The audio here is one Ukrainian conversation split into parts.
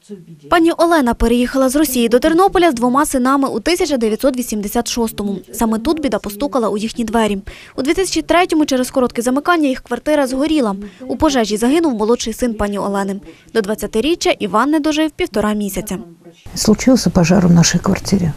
Пані Олена переїхала з Росії до Тернополя з 2 синами у 1986-му. Саме тут біда постукала у їхні двері. У 2003-му через коротке замикання їх квартира згоріла. У пожежі загинув молодший син пані Олени. До 20-річчя Іван не дожив 1,5 місяця. Случился пожар в нашей квартире.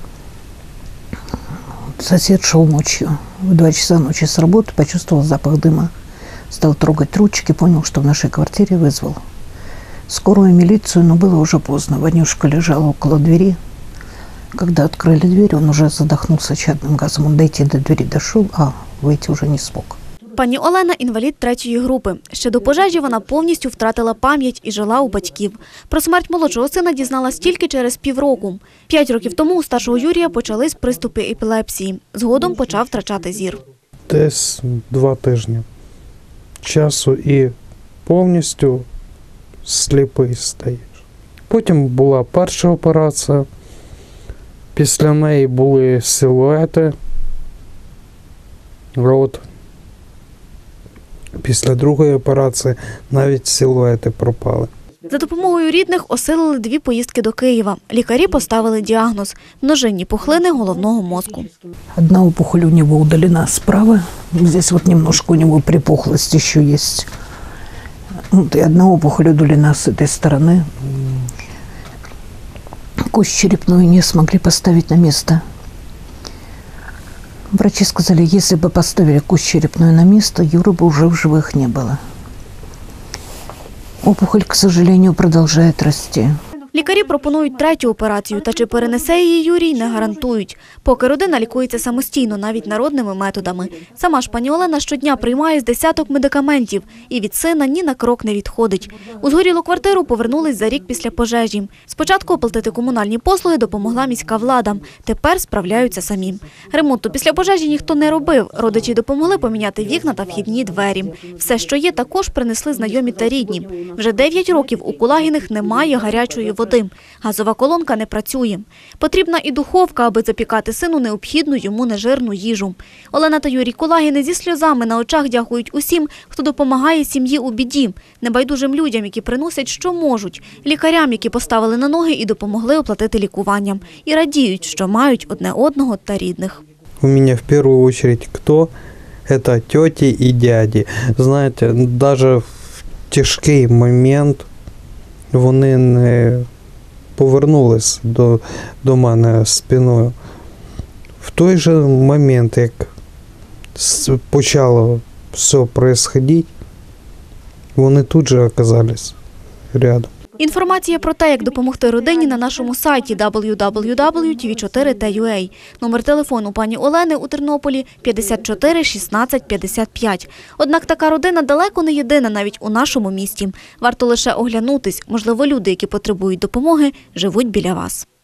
Сосед шел ночью, в 2 часа ночи с работы, почувствовал запах дыма. Стал трогать ручки, понял, что в нашей квартире, вызвал скорую, милицию, но было уже поздно. Ванюшка лежала около двери. Когда открыли дверь, он уже задохнулся чадным газом. Он дойти до двери дошел, а выйти уже не смог. Пані Олена – інвалід 3-ї групи. Ще до пожежі вона повністю втратила пам'ять і жила у батьків. Про смерть молодшого сина дізналась тільки через півроку. 5 років тому у старшого Юрія почались приступи епілепсії. Згодом почав втрачати зір. Десь 2 тижні часу і повністю сліпий стаєш. Потім була перша операція, після неї були силуети, рот. Після другої операції навіть силуети пропали. За допомогою рідних осилили 2 поїздки до Києва. Лікарі поставили діагноз – множинні пухлини головного мозку. Одна опухоль у него удалена справа. Здесь вот немножко у него припухлость еще есть. Вот, и одна опухоль удалена с этой стороны. Кость черепную не смогли поставить на место. Врачи сказали, если бы поставили кость черепную на место, Юры бы уже в живых не было. Опухоль, к сожалению, продолжает расти. Лікарі пропонують 3-ю операцію, та чи перенесе її Юрій, не гарантують. Поки родина лікується самостійно, навіть народними методами. Сама ж пані Олена щодня приймає з десяток медикаментів і від сина ні на крок не відходить. У згорілу квартиру повернулись за рік після пожежі. Спочатку оплатити комунальні послуги допомогла міська влада. Тепер справляються самі. Ремонту після пожежі ніхто не робив. Родичі допомогли поміняти вікна та вхідні двері. Все, що є, також принесли знайомі та рідні. Вже 9 років у Кулагіних немає гарячої води. Газова колонка не працює. Потрібна і духовка, аби запікати сину необхідну йому нежирну їжу. Олена та Юрій Кулагіни зі сльозами на очах дякують усім, хто допомагає сім'ї у біді, небайдужим людям, які приносять, що можуть, лікарям, які поставили на ноги і допомогли оплатити лікування. І радіють, що мають одне одного та рідних. У мене в першу чергу хто? Це тьоті і дяді. Знаєте, навіть в тяжкий момент вони не повернулись до мене спиною. В той же момент, як почало все відбуватися, вони тут же оказались рядом. Інформація про те, як допомогти родині, на нашому сайті www.tv4.ua. Номер телефону пані Олени у Тернополі – 54 16 55. Однак така родина далеко не єдина навіть у нашому місті. Варто лише оглянутись. Можливо, люди, які потребують допомоги, живуть біля вас.